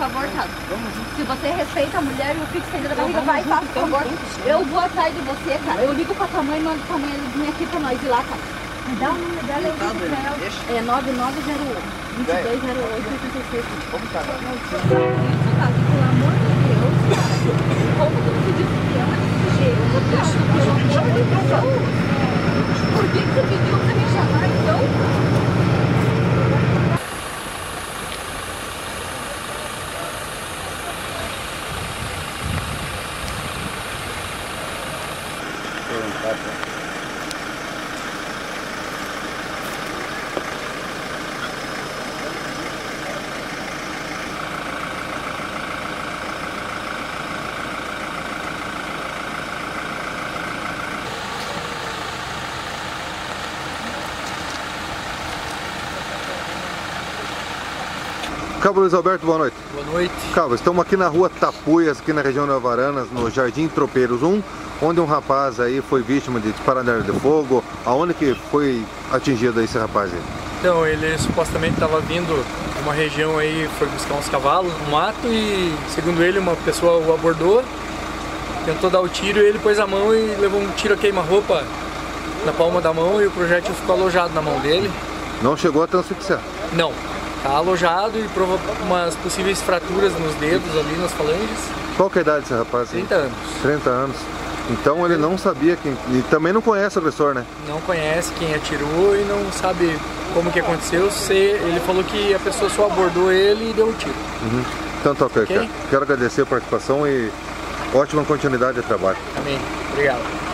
abortado. Se você respeita a mulher e o filho saindo da barriga, vai e faz o aborto. Eu vou atrás de você, cara. Eu ligo pra tua mãe e mando tua mãe vir aqui pra nós ir lá, cara. Me dá o número dela, eu ligo pra ela. É 9908-2208-86. Como tá? Pelo amor de Deus, cara. Como tu me pediu que ama desse jeito? Por que você pediu pra me chamar, então? Cabo Luiz Alberto, boa noite. Boa noite. Cabo, estamos aqui na rua Tapuias, aqui na região de Avaranas, no Jardim Tropeiros 1, onde um rapaz aí foi vítima de disparador de fogo. Aonde que foi atingido esse rapaz aí? Então, ele supostamente estava vindo de uma região aí, foi buscar uns cavalos no mato e, segundo ele, uma pessoa o abordou, tentou dar o tiro e ele pôs a mão e levou um tiro a queima-roupa na palma da mão e o projétil ficou alojado na mão dele. Não chegou a transfixar? Não. Está alojado e provocou umas possíveis fraturas nos dedos ali, nas falanges. Qual que é a idade desse rapaz? 30 anos. 30 anos. Então ele não sabia quem... E também não conhece o agressor, né? Não conhece quem atirou e não sabe como que aconteceu. Ele falou que a pessoa só abordou ele e deu o tiro. Uhum. Então tá, ok. Quero agradecer a participação e ótima continuidade de trabalho. Amém. Obrigado.